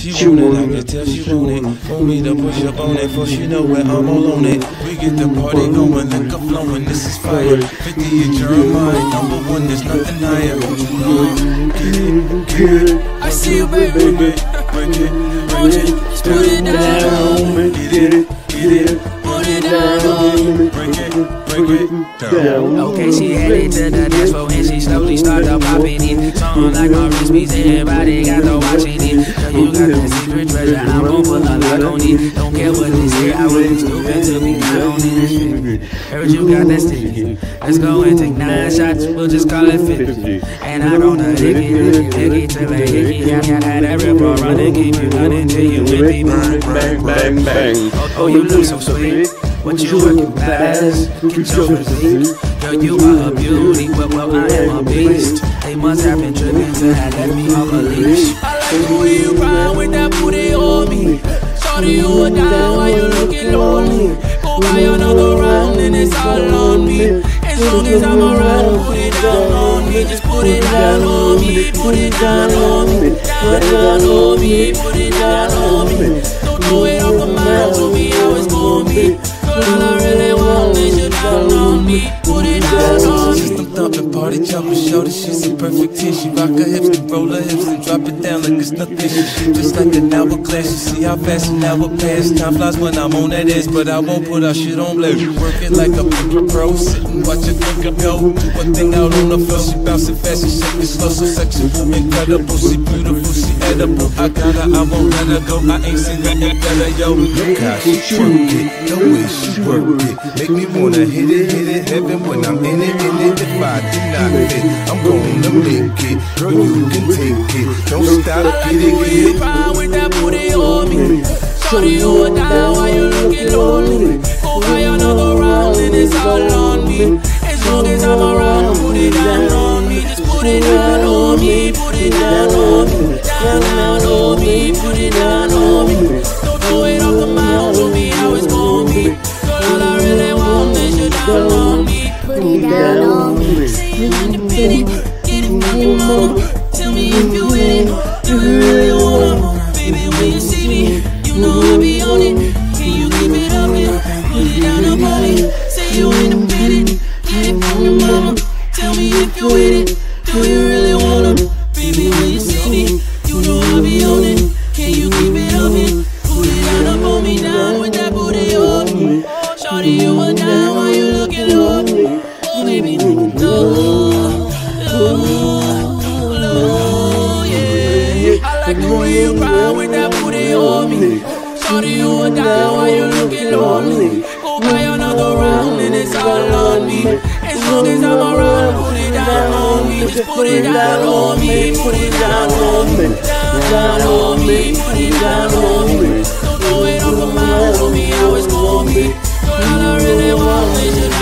she want it, I can tell she want it. Want me to push up on it, for she know where I'm all on it. We get the party going, liquor flowing, this is fire. 50 at Jeremiah, #1, there's nothing higher. Get it. I see you, baby. Break it, Just put it down. get it, Put it down. break it down. Okay, she headed to the dance floor and she slowly started popping it. Something like my wrist beats, everybody got to watching it. So you got that secret treasure, I'm gon' put a lock on it. Don't care what they say, I wouldn't stupid to be not on it. Heard you got that sticky. Let's go and take 9 shots, we'll just call it 50. And I don't know, hickey till I hickey. I got that ripper running, keep you running till you with me. Bang, bang, bang. Oh, you look so sweet. What you working fast? Get your physique. Girl, you are a beauty, but well, I am a beast. They must have been tripping to have let me off a leash. I like the way you ride with that booty on me. Shorty, you a down while you looking lonely. Go buy another round and it's all on me. As long as I'm around, put it down on me. Just put it down on me. Put it down on me. Down on me. Put it down on me. Don't throw it off the mind. Tell me how it's gonna be. All I really want is you down on me. Put it down on me. System thumping, party jumping, shorty, she's a perfect 10. She rock her hips and roll her hips and drop it down like it's nothing. She shoot just like an hourglass. You see how fast an hour pass. Time flies when I'm on that ass, but I won't put our shit on blast. Work it like a pro, sit and watch it finger go. Do a thing out on the floor, she bouncing fast, she shaking slow, so sexual, incredible. She beautiful, she edible. I got her, I won't let her go. I ain't seen nothing better, yo. Look how she twerk it, the way she work it, make me wanna hit it, heaven when I'm in it. If I do not fit, I'm gonna make it. Girl, you can take it. Don't stop, I like the way you ride with that booty on me. Shorty, you a down while you looking lonely. Go buy another round and it's all on me. As long as I'm around, put it down on me. Just put it down on me. Put it down on me. Down on me. Put it down on me. Don't throw it off the mind. Tell me how it's gonna be. Girl, all I really want is you down on me. Put it down on me. Say you independent, get it from your mama. Tell me if you with it, do you really wanna? Baby, when you see me, you know I be on it. Can you keep it up and put it down on me? Say you independent, get it from your mama. Tell me if you with it, do you really wanna? Baby, when you see me, you know I be on it. Can you keep it up and put it down up on me? Down with that booty on me. Shorty, you a down while you looking lonely. Oh, baby, no, yeah. I like the way you ride with that booty on me. Shorty, you a down while you looking lonely. Go buy another round and it's all on me. As long as I'm around, put it down on me. Just put it down on me. Put it down on me. Down on me. Put it down on me. Don't throw it off the mind. Tell me how it's gonna be. Girl, all I really want is you